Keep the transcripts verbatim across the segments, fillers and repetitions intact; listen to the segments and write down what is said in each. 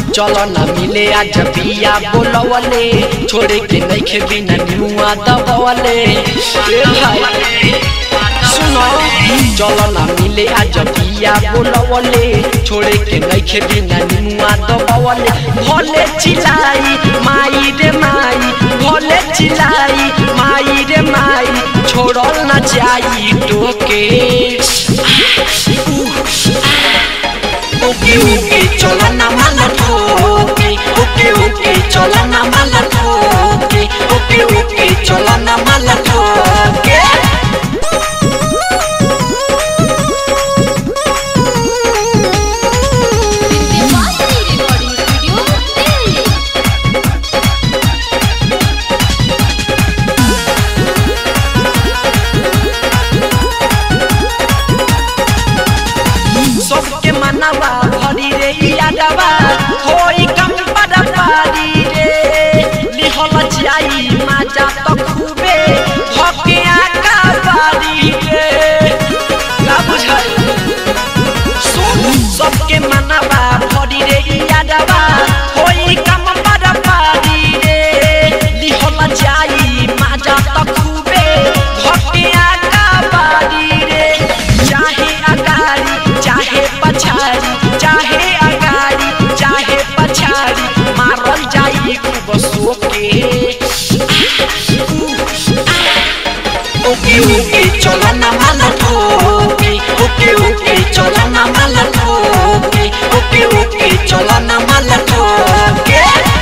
चलो ना मिले आज बिया बोलवले छोड़े के नहीं खे बिना नुआ दबवले ए भाई सुनो चलो ना मिले आज बिया बोलवले छोड़े के नहीं खे बिना नुआ दबवले भोले चिल्लाई माई रे माई भोले चिल्लाई माई रे माई छोड़ल ना जाई टोके ओके ओके चलो ना माला ठोके ओके ओके चलो ना माला ठोके ओके ओके चलो ना माला ठोके सबके मनवा भरी रे यादवा होई कम बड़ा पारी रे लिहल जाई मजा तो खूबे धके आका बारी रे का बुझाई सबके मनवा भरी रे यादवा होई कम बड़ा पारी रे लिहल जाई मजा तो खूबे धके आका बारी रे चाहे अगाड़ी चाहे पछाड़ी चाहे अगाड़ी चाहे पछाड़ी मारल जाई खूब सोके ओके ओके चलो ना माला ठोके ओके ओके चलो ना माला ठोके ओके ओके चलो ना माला ठोके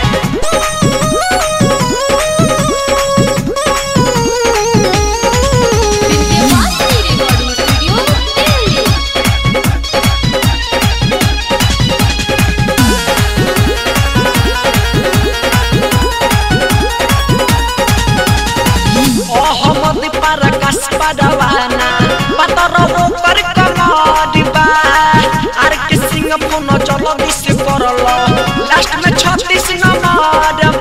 पडवाना पतरो पर कमडिबा आर के सिंह फोन चलो दिस करलो लास्ट में छत्तीस नंबर